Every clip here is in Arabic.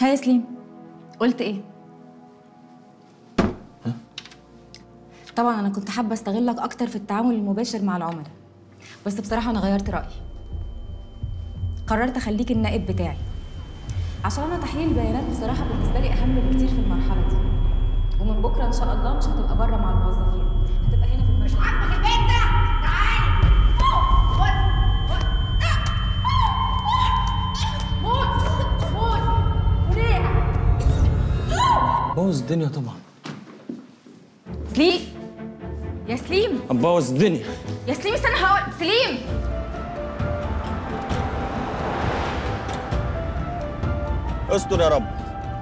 ها يا سليم، قلت ايه؟ ها؟ طبعا انا كنت حابه استغلك اكتر في التعامل المباشر مع العملاء، بس بصراحه انا غيرت رايي. قررت اخليك النائب بتاعي عشان انا تحليل البيانات بصراحه بالنسبه لي اهم بكتير في المرحله دي. ومن بكره ان شاء الله مش هتبقى بره مع الموظفين، هتبقى هنا في المركز. عاجبك البيت ده؟ تعالي موت وليها بوظ الدنيا طبعا. سليم يا سليم، هنبوظ الدنيا. يا سليم استنى هقول. سليم استر يا رب.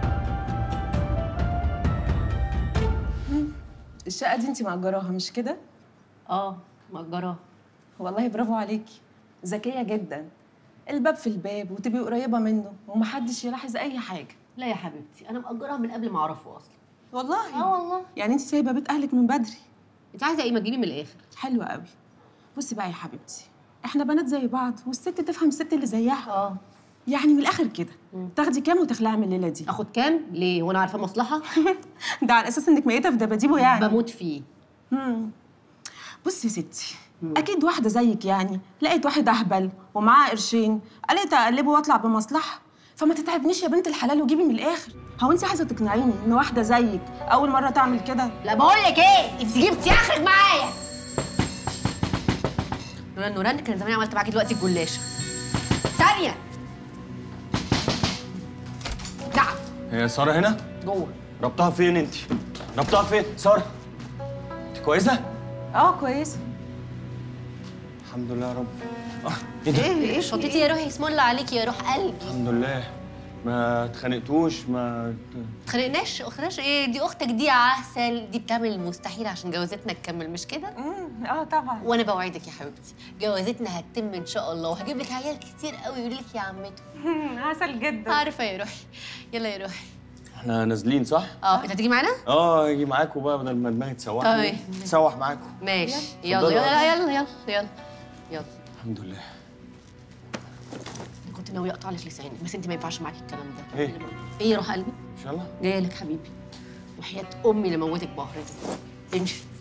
الشقة دي انت مأجراها مش كده؟ مأجراها. والله برافو عليكي، ذكية جدا. الباب في الباب وتبقي قريبة منه ومحدش يلاحظ أي حاجة. لا يا حبيبتي، أنا مأجراها من قبل ما أعرفه أصلا. والله؟ والله. يعني انت سايبة بيت أهلك من بدري. أنت عايزة إيه؟ ما تجيبي من الآخر. حلوة قوي. بصي بقى يا حبيبتي، احنا بنات زي بعض والست تفهم الست اللي زيها. يعني من الآخر كده، تاخدي كام وتخلعي من الليلة دي؟ آخد كام؟ ليه؟ وأنا عارفة مصلحة؟ ده على أساس إنك ميتة في دباديبه يعني. بموت فيه. بصي يا ستي، اكيد واحده زيك يعني لقيت واحد اهبل ومعاه قرشين، قالت اقلبه واطلع بمصلحه. فما تتعبنيش يا بنت الحلال وجيبي من الاخر. هو انت عايزه تقنعيني ان واحده زيك اول مره تعمل كده؟ لا بقول لك إيه؟ أنت جبتي آخرك معايا. نوران كان زمان عملت معاكي دلوقتي الجلاشة. ثانية. نعم. هي ساره هنا؟ جوه. ربطها فين انت؟ ربطها فين؟ ساره انت كويسه؟ كويسه الحمد لله يا رب. ايه ده؟ إيه شطيتي يا روحي؟ اسم الله عليكي يا روح قلبي. الحمد لله. ما اتخانقتوش؟ ما اتخانقناش ايه؟ دي اختك دي عسل، دي بتعمل المستحيل عشان جوازتنا تكمل، مش كده؟ طبعا. وانا بوعدك يا حبيبتي جوازتنا هتتم ان شاء الله، وهجيب لك عيال كتير قوي يقول لك يا عمته. عسل جدا. عارفه يا روحي. يلا يا روحي. احنا نازلين صح؟ انت هتيجي معانا؟ اجي معاكم بقى بدل ما دماغي تسوحني. طيب. تسوح معاكم. ماشي. يلا يلا يلا يلا يلا يلا. الحمد لله. كنت ناوي اقطع لك لسانك، بس انت ما ينفعش معاكي الكلام ده. ايه؟ ايه يا روح قلبي؟ ان شاء الله. جايه لك حبيبي، وحياه امي اللي موتك بهرتك. امشي.